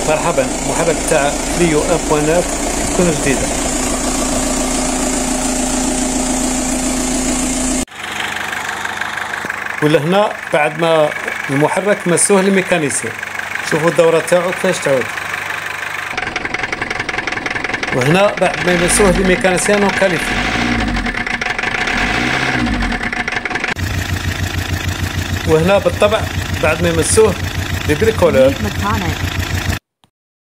مرحبا، محرك تاع كليو 1.9 تكون جديدة. ولهنا بعد ما المحرك مسوه للميكانيسيان، شوفوا الدورة تاعو كيفاش تعود. وهنا بعد ما يمسوه للميكانيسيان وكاليفي. وهنا بالطبع بعد ما يمسوه للبريكولور.